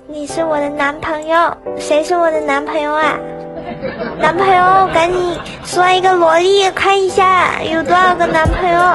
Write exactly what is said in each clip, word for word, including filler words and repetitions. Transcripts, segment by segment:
你是我的男朋友。谁是我的男朋友啊？男朋友，赶紧刷一个萝莉看一下有多少个男朋友。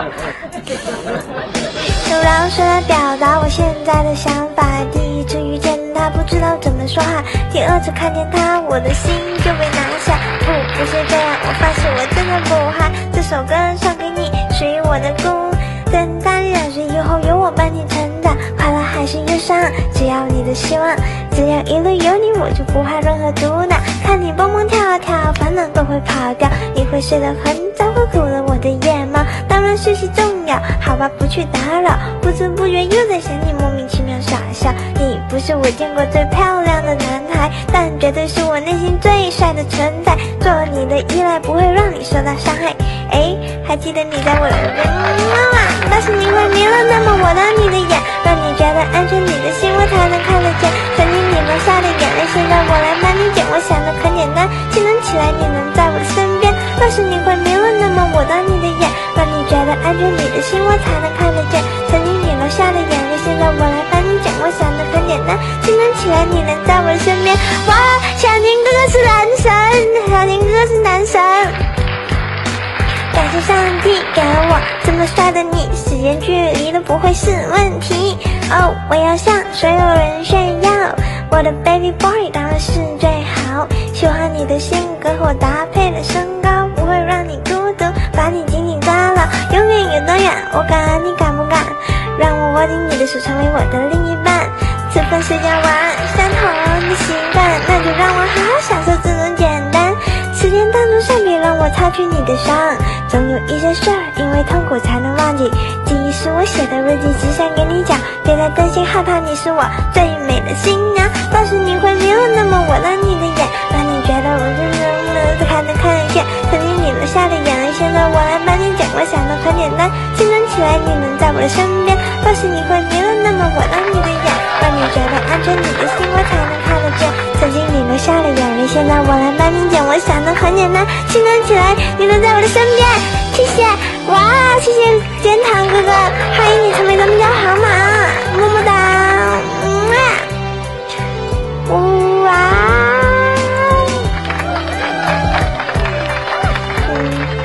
用饶舌来表达我现在的想法。第一次遇见他，不知道怎么说话；第二次看见他，我的心就被拿下。不，不是这样，我发誓我真的不怕。这首歌送给你，属于我的歌。等大你两岁以后，有我伴你成长，快乐还是忧伤，只要你的希望。只要一路有你，我就不怕任何阻挡。看你蹦蹦跳跳，烦恼都会跑掉。你会睡得很早，会哭了我的夜猫。当然学习重要，好吧，不去打扰。不知不觉又在想你，莫名其妙傻笑。你不是我见过最漂亮的男孩，但绝对是我内心最帅的存在。做你的依赖不会让你受到伤害。哎，还记得你在我的人吗？但是你会迷了，那么我当你的眼，让你觉得安全，你的心我才能看得见。曾经你流下的眼泪，现在我来帮你捡。我想的很简单，清晨起来你能在我的身边。但是你会迷了，那么我当你的眼，让你觉得安全，你的心我才能看得见。曾经你流下的眼泪，现在我来帮你捡。我想的很简单，清晨起来你能在我的身边。哇，小宁哥哥是男神，小宁哥哥是男神。感谢上帝给了我这么帅的你，时间距离都不会是问题。哦，我要向所有人炫耀，我的 baby boy 当然是最好。喜欢你的性格和我搭配的身高，不会让你孤独，把你紧紧抓牢。永远有多远，我敢，你敢不敢？让我握紧你的手，成为我的另一半。吃饭睡觉玩相同的习惯，那就让我好好享受这种简单。时间当中善别让我擦去你的伤，总有一些事儿因为痛苦才能忘记。记忆是我写的日记，只想给你讲，别再担心害怕，你是我最美的新娘。但是你会迷了，那么我当你的眼，让你觉得我真的能看得看得见。曾经你流下的眼泪，现在我来帮你捡。我想的很简单，清晨起来你能在我的身边。但是你会迷了，那么我当你的眼，让你觉得安全，你的心我才能看得见。曾经你流下的眼泪，现在我来帮你捡。我想的很简单，清晨起来你能在我的身边。谢谢，哇，谢谢煎糖哥哥，欢迎你成为咱们家好马，么么哒，嗯、哇，嗯，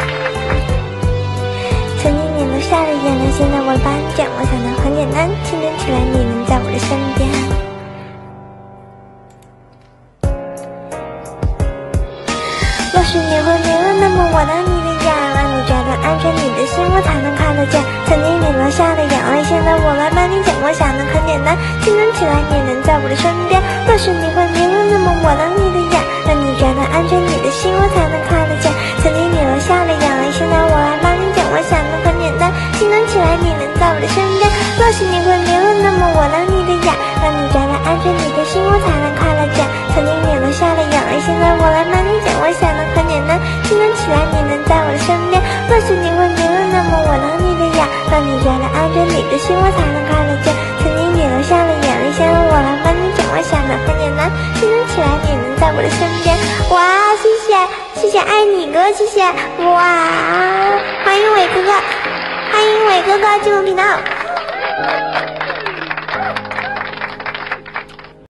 曾经你流下的眼泪，现在我帮你捡。我想的很简单，清晨起来你能在我的身边。若是你会迷了，那么我当你的眼，让你觉得安全，你的心我才能看得见。曾经你流下的眼泪，现在我来帮你捡。我想的很简单，清晨起来你能在我的身边。若是你会迷了，那么我当你的眼，让你觉得安全，你的心我才能看得见。曾经你流下的眼泪，现在我来帮你捡。我想的很简单，清晨起来你能在我的身边。若是你会迷了，那么我当你的眼，让你觉得安全，你的心我才能看得见。曾经你流下的眼泪，现在我来帮你捡。我想的很简单，清晨起来你能在我的身边。若是你会迷了，那么我当你的眼，让你觉得安全，你的心我才能看得见。曾经你流下的眼泪，现在我来帮你捡。我想的很简单，清晨起来你能在我的身边。哇，谢谢谢谢爱你哥，谢谢，哇，欢迎伟哥哥，欢迎伟哥哥进入频道。